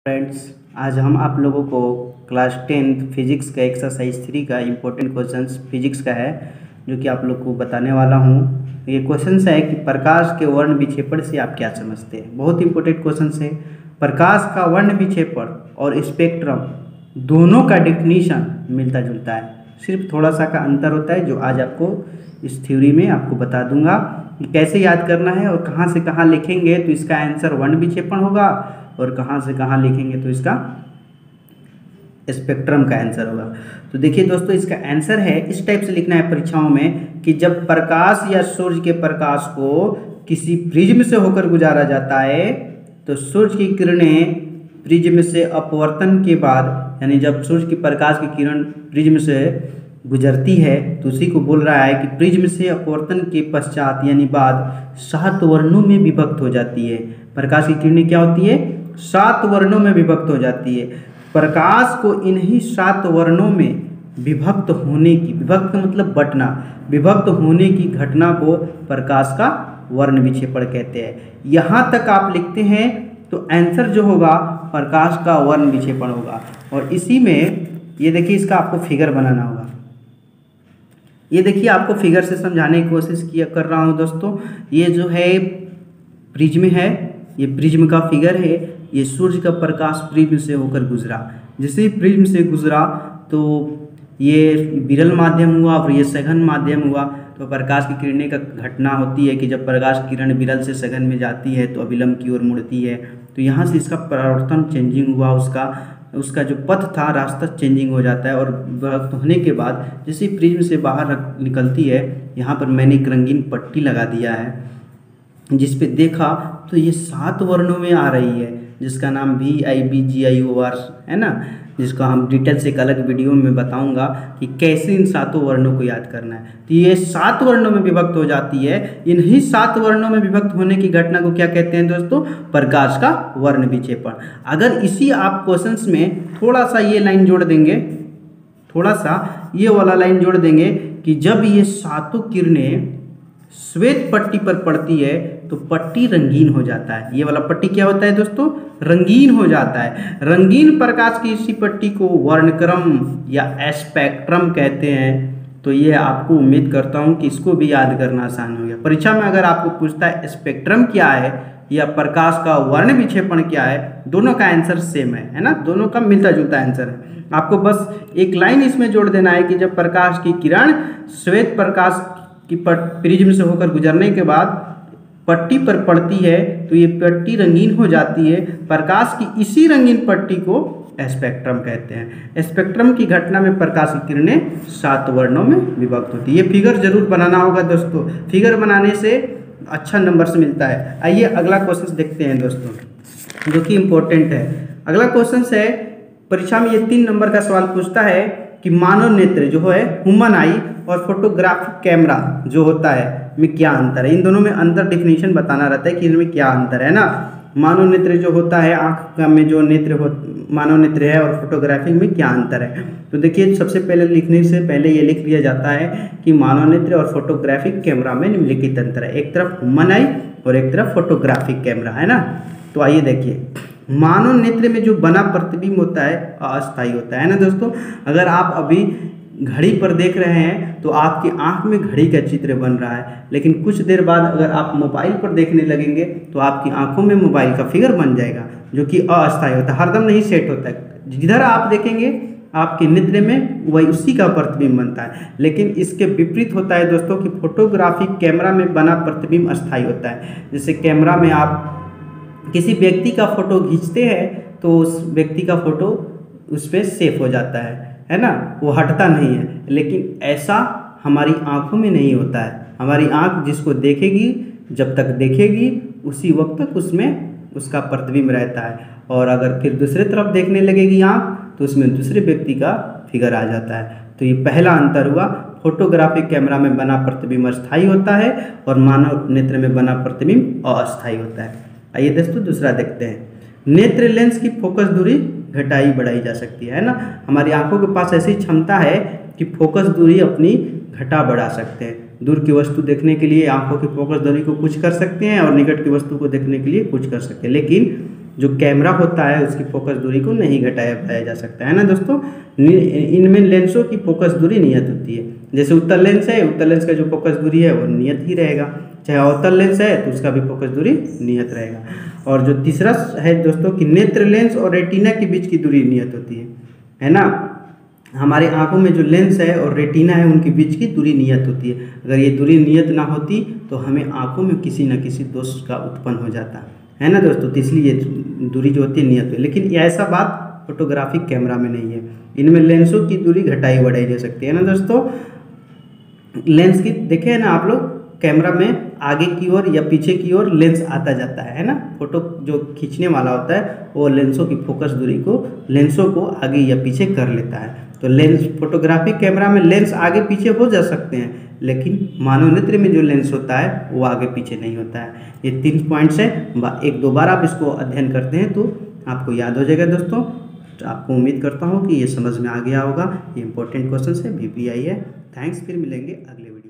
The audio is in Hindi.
फ्रेंड्स, आज हम आप लोगों को क्लास 10th फिजिक्स का एक्सरसाइज 3 का इम्पोर्टेंट क्वेश्चंस फिजिक्स का है जो कि आप लोग को बताने वाला हूँ। ये क्वेश्चंस है कि प्रकाश के वर्ण विक्षेपण से आप क्या समझते हैं। बहुत इंपॉर्टेंट क्वेश्चंस है। प्रकाश का वर्ण विक्षेपण और स्पेक्ट्रम दोनों का डिफिनीशन मिलता जुलता है, सिर्फ थोड़ा सा का अंतर होता है जो आज आपको इस थ्योरी में आपको बता दूंगा कि कैसे याद करना है और कहाँ से कहाँ लिखेंगे तो इसका आंसर वर्ण विक्षेपण होगा और कहाँ से कहाँ लिखेंगे तो इसका स्पेक्ट्रम का आंसर होगा। तो देखिए दोस्तों, इसका आंसर है इस टाइप से लिखना है परीक्षाओं में कि जब प्रकाश या सूर्य के प्रकाश को किसी प्रिज्म से होकर गुजारा जाता है तो सूर्य की किरणें प्रिज्म से अपवर्तन के बाद, यानी जब सूर्य की प्रकाश की किरण प्रिज्म से गुजरती है तो उसी को बोल रहा है कि प्रिज्म से अपवर्तन के पश्चात यानी बाद 7 वर्णों में विभक्त हो जाती है। प्रकाश की किरणें क्या होती है? 7 वर्णों में विभक्त हो जाती है। प्रकाश को इन्हीं 7 वर्णों में विभक्त होने की, विभक्त मतलब बंटना, विभक्त होने की घटना को प्रकाश का वर्ण विक्षेपण कहते हैं। यहाँ तक आप लिखते हैं तो आंसर जो होगा प्रकाश का वर्ण विक्षेपण होगा। और इसी में ये देखिए, इसका आपको फिगर बनाना होगा। ये देखिए, आपको फिगर से समझाने की कोशिश कर रहा हूँ दोस्तों। ये जो है प्रिज्म है, ये प्रिज्म का फिगर है। ये सूर्य का प्रकाश प्रिज्म से होकर गुजरा, जैसे ही प्रिज्म से गुजरा तो ये विरल माध्यम हुआ और ये सघन माध्यम हुआ। तो प्रकाश की किरणें का घटना होती है कि जब प्रकाश किरण विरल से सघन में जाती है तो अभिलंब की ओर मुड़ती है। तो यहाँ से इसका परावर्तन चेंजिंग हुआ, उसका जो पथ था रास्ता चेंजिंग हो जाता है और विभक्त होने के बाद जैसे प्रिज्म से बाहर निकलती है, यहाँ पर मैंने एक रंगीन पट्टी लगा दिया है जिस पे देखा तो ये 7 वर्णों में आ रही है, जिसका नाम VIBGIOR है ना, जिसका हम डिटेल से एक अलग वीडियो में बताऊंगा कि कैसे इन 7 वर्णों को याद करना है। तो ये 7 वर्णों में विभक्त हो जाती है। इन्हीं 7 वर्णों में विभक्त होने की घटना को क्या कहते हैं दोस्तों? प्रकाश का वर्ण विक्षेपण। अगर इसी आप क्वेश्चंस में थोड़ा सा ये लाइन जोड़ देंगे, थोड़ा सा ये वाला लाइन जोड़ देंगे कि जब ये 7 किरणें श्वेत पट्टी पर पड़ती है तो पट्टी रंगीन हो जाता है। ये वाला पट्टी क्या होता है दोस्तों? रंगीन हो जाता है। रंगीन प्रकाश की इसी पट्टी को वर्णक्रम या स्पेक्ट्रम कहते हैं। तो ये आपको उम्मीद करता हूँ कि इसको भी याद करना आसान हो गया। परीक्षा में अगर आपको पूछता है स्पेक्ट्रम क्या है या प्रकाश का वर्ण विक्षेपण क्या है, दोनों का आंसर सेम है ना, दोनों का मिलता जुलता आंसर है। आपको बस एक लाइन इसमें जोड़ देना है कि जब प्रकाश की किरण श्वेत प्रकाश कि प्रिज्म से होकर गुजरने के बाद पट्टी पर पड़ती है तो ये पट्टी रंगीन हो जाती है। प्रकाश की इसी रंगीन पट्टी को स्पेक्ट्रम कहते हैं। स्पेक्ट्रम की घटना में प्रकाश की किरणें 7 वर्णों में विभक्त होती है। ये फिगर जरूर बनाना होगा दोस्तों, फिगर बनाने से अच्छा नंबर मिलता है। आइए अगला क्वेश्चन देखते हैं दोस्तों, जो कि इम्पोर्टेंट है। अगला क्वेश्चन है, परीक्षा में ये 3 नंबर का सवाल पूछता है कि मानव नेत्र जो है ह्यूमन आई और फोटोग्राफिक कैमरा जो होता है में क्या अंतर है। इन दोनों में अंतर डिफिनीशन बताना रहता है कि इनमें क्या अंतर है ना। मानव नेत्र जो होता है, आँख में जो नेत्र हो मानव नेत्र है, और फोटोग्राफी में क्या अंतर है। तो देखिए, सबसे पहले लिखने से पहले ये लिख लिया जाता है कि मानव नेत्र और फोटोग्राफिक कैमरा में निम्नलिखित अंतर है। एक तरफ ह्यूमन आई और एक तरफ फोटोग्राफिक कैमरा है ना। तो आइए देखिए, मानव नेत्र में जो बना प्रतिबिंब होता है अस्थायी होता है ना दोस्तों। अगर आप अभी घड़ी पर देख रहे हैं तो आपकी आंख में घड़ी का चित्र बन रहा है, लेकिन कुछ देर बाद अगर आप मोबाइल पर देखने लगेंगे तो आपकी आंखों में मोबाइल का फिगर बन जाएगा, जो कि अस्थायी होता है, हरदम नहीं सेट होता है। जिधर आप देखेंगे आपके नेत्र में वही उसी का प्रतिबिंब बनता है। लेकिन इसके विपरीत होता है दोस्तों कि फोटोग्राफिक कैमरा में बना प्रतिबिंब अस्थायी होता है। जैसे कैमरा में आप किसी व्यक्ति का फोटो खींचते हैं तो उस व्यक्ति का फोटो उस पर सेव हो जाता है ना, वो हटता नहीं है। लेकिन ऐसा हमारी आंखों में नहीं होता है। हमारी आंख जिसको देखेगी, जब तक देखेगी उसी वक्त तक उसमें उसका प्रतिबिंब रहता है, और अगर फिर दूसरे तरफ देखने लगेगी आंख तो उसमें दूसरे व्यक्ति का फिगर आ जाता है। तो ये पहला अंतर हुआ, फोटोग्राफिक कैमरा में बना प्रतिबिंब अस्थायी होता है और मानव नेत्र में बना प्रतिबिंब अस्थायी होता है। आइए दोस्तों दूसरा देखते हैं। नेत्र लेंस की फोकस दूरी घटाई बढ़ाई जा सकती है ना। हमारी आंखों के पास ऐसी क्षमता है कि फोकस दूरी अपनी घटा बढ़ा सकते हैं। दूर की वस्तु देखने के लिए आंखों की फोकस दूरी को कुछ कर सकते हैं और निकट की वस्तु को देखने के लिए कुछ कर सकते हैं। लेकिन जो कैमरा होता है उसकी फोकस दूरी को नहीं घटाया बढ़ाया जा सकता है ना दोस्तों। इनमें लेंसों की फोकस दूरी नियत होती है। जैसे उत्तल लेंस है, उत्तल लेंस का जो फोकस दूरी है वो नियत ही रहेगा, चाहे अवतल लेंस है तो उसका भी फोकस दूरी नियत रहेगा। और जो तीसरा है दोस्तों कि नेत्र लेंस और रेटिना के बीच की दूरी नियत होती है ना। हमारे आंखों में जो लेंस है और रेटिना है उनके बीच की दूरी नियत होती है। अगर ये दूरी नियत ना होती तो हमें आंखों में किसी न किसी दोष का उत्पन्न हो जाता है ना दोस्तों। तो इसलिए दूरी जो होती है नियत है। लेकिन ऐसा बात फोटोग्राफिक कैमरा में नहीं है। इनमें लेंसों की दूरी घटाई बढ़ाई जा सकती है ना दोस्तों। लेंस की देखे है ना आप लोग, कैमरा में आगे की ओर या पीछे की ओर लेंस आता जाता है ना। फोटो जो खींचने वाला होता है वो लेंसों की फोकस दूरी को, लेंसों को आगे या पीछे कर लेता है। तो लेंस फोटोग्राफिक कैमरा में लेंस आगे पीछे हो जा सकते हैं, लेकिन मानव नेत्र में जो लेंस होता है वो आगे पीछे नहीं होता है। ये 3 पॉइंट्स हैं। एक दो बार आप इसको अध्ययन करते हैं तो आपको याद हो जाएगा दोस्तों। तो आपको उम्मीद करता हूँ कि ये समझ में आ गया होगा। ये इंपॉर्टेंट क्वेश्चन है, VPI है। थैंक्स, फिर मिलेंगे अगले वीडियो।